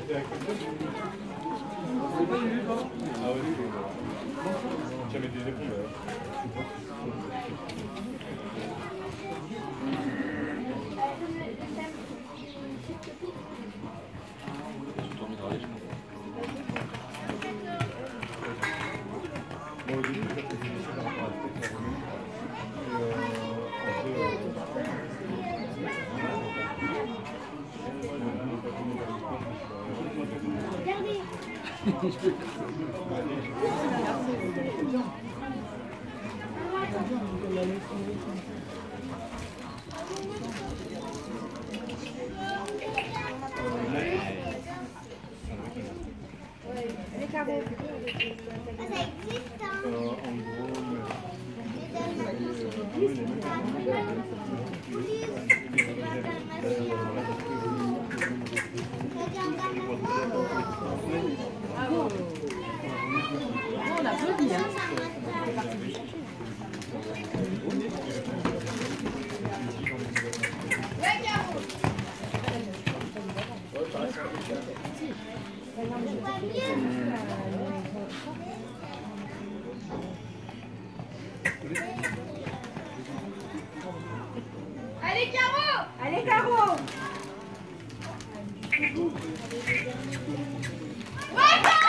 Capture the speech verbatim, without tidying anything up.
Ah oui, tu as mis des répondeurs. Bon, au début, je vais te dire par rapport à la technologie. Les carreaux. Ça existe, hein. En gros, on applaudit, hein. Allez, Caro! Allez, Caro! Ouais, Caro!